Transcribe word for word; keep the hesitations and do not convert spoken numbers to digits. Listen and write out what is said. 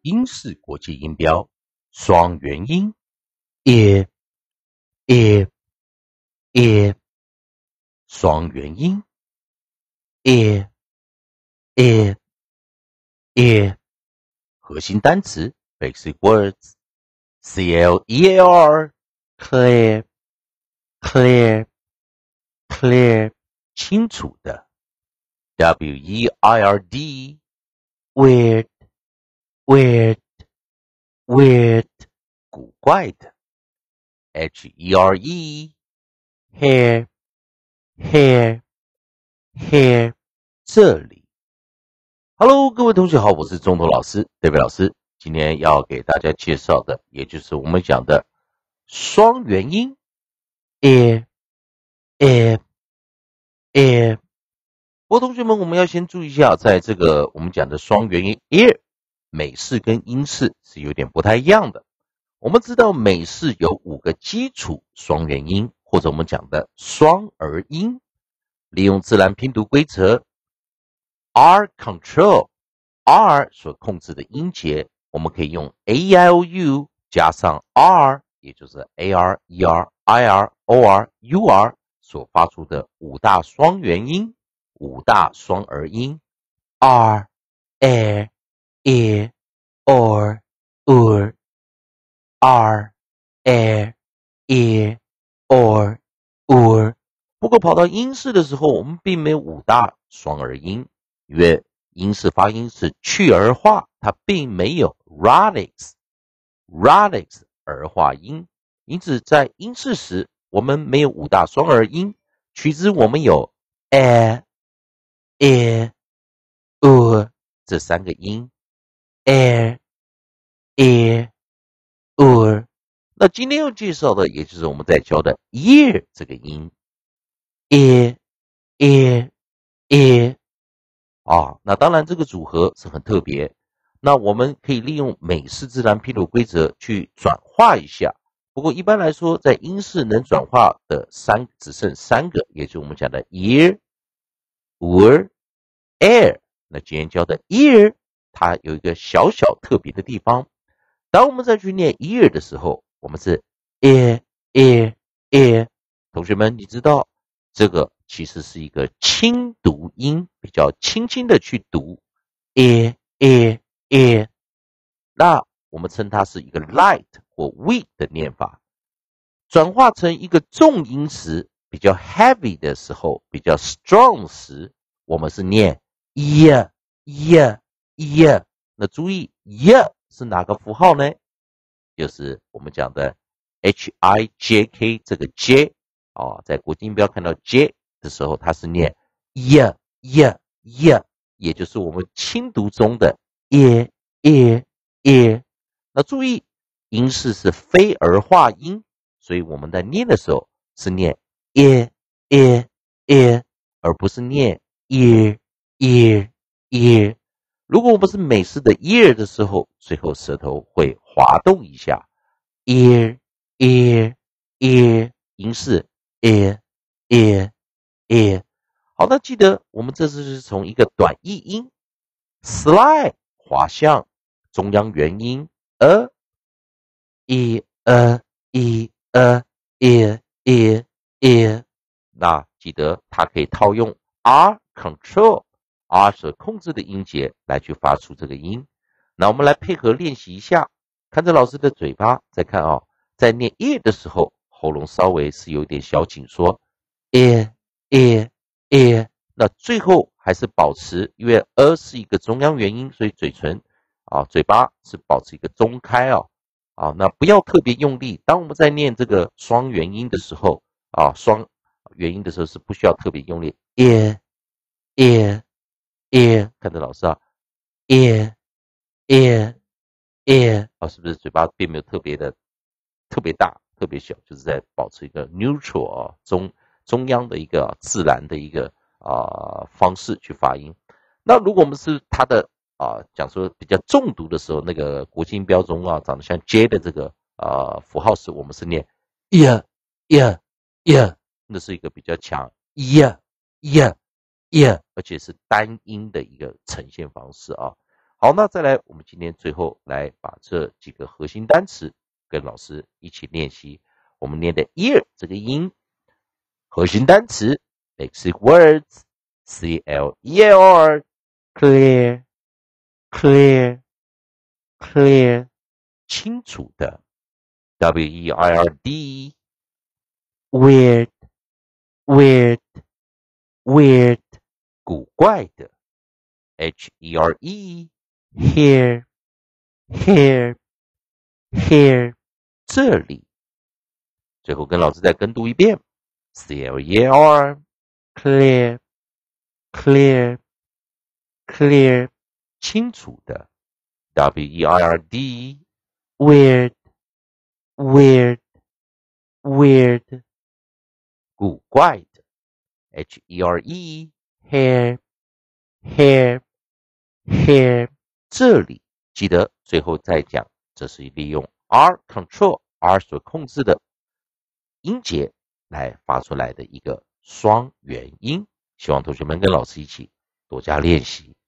英式国际音标双元音 ear ear ear 双元音 ear ear ear 核心单词 basic words C L E A R clear clear clear 清楚的 W E I R D weird weird weird 古怪的 H E R E hair hair hair 这里 Hello 各位同学好，我是中头老师德伟老师，今天要给大家介绍的也就是我们讲的双元音 ear ear ear 不过同学们我们要先注意一下，在这个我们讲的双元音 ear 美式跟英式是有点不太一样的。我们知道美式有五个基础双元音，或者我们讲的双儿音，利用自然拼读规则 R control R 所控制的音节，我们可以用 A E I O U 加上 R， 也就是 A R E R I R O R U R 所发出的五大双元音，五大双儿音 R air ear or ur R air ear or ur。 不过跑到英式的时候，我们并没有五大双儿音，因为英式发音是去儿化，它并没有 radix radix 儿化音，因此在英式时我们没有五大双儿音，取之我们有 air ear ur 这三个音 air ear ur。 那今天要介绍的也就是我们在教的 ear 这个音 ear ear ear 啊，那当然这个组合是很特别，那我们可以利用美式自然拼读规则去转化一下，不过一般来说在英式能转化的三只剩三个，也就是我们讲的 ear ur air。 那今天教的 ear 它有一个小小特别的地方，当我们再去念 ear 的时候，我们是 ear ear ear。 同学们你知道这个其实是一个轻读音，比较轻轻的去读 ear ear ear， 那我们称它是一个 light 或 weak 的念法。转化成一个重音时，比较 heavy 的时候，比较 strong 时，我们是念 ear ear ear。 那注意 ear 是哪个符号呢？就是我们讲的 H I J K 这个 J 哦，在国际音标看到 J 的时候，它是念 ear ear ear， 也就是我们轻读中的 ear ear ear。 那注意英式是非儿化音，所以我们在念的时候是念 ear ear ear， 而不是念 ear ear ear。 如果我们是美式的 ear 的时候，最后舌头会滑动一下 ear ear ear， 英式 ear ear ear。 好，那记得我们这次是从一个短译音 slide 滑向中央元音 a e a e a ear ear ear， 那记得它可以套用 R control R 所控制的音节来去发出这个音。那我们来配合练习一下，看着老师的嘴巴，再看啊、哦，在念 ear 的时候，喉咙稍微是有点小紧缩 ear ear ear。 那最后还是保持，因为 a 是一个中央元音，所以嘴唇啊，嘴巴是保持一个中开啊啊，那不要特别用力。当我们在念这个双元音的时候啊，双元音的时候是不需要特别用力 ear ear ear， 看着老师啊 ear ear ear 啊，是不是嘴巴并没有特别的特别大特别小，就是在保持一个 neutral 啊中中央的一个、啊、自然的一个啊方式去发音。那如果我们是它的啊讲说比较重读的时候，那个国际音标中啊长得像 J 的这个啊符号时，我们是念 ear ear ear， 那是一个比较强 ear ear ear， 而且是单音的一个呈现方式啊。 好，那再来，我们今天最后来把这几个核心单词跟老师一起练习。我们念的 ear 这个音，核心单词 basic words C L E A R clear clear clear 清楚的 W E I R D weird weird weird 古怪的 H E R E here here here 这里。最后跟老师再跟读一遍 C L E A R clear clear clear 清楚的 W E I R D weird weird weird 古怪的 H E R E hair hair hair 这里记得最后再讲，这是利用 R control R 所控制的音节来发出来的一个双元音，希望同学们跟老师一起多加练习。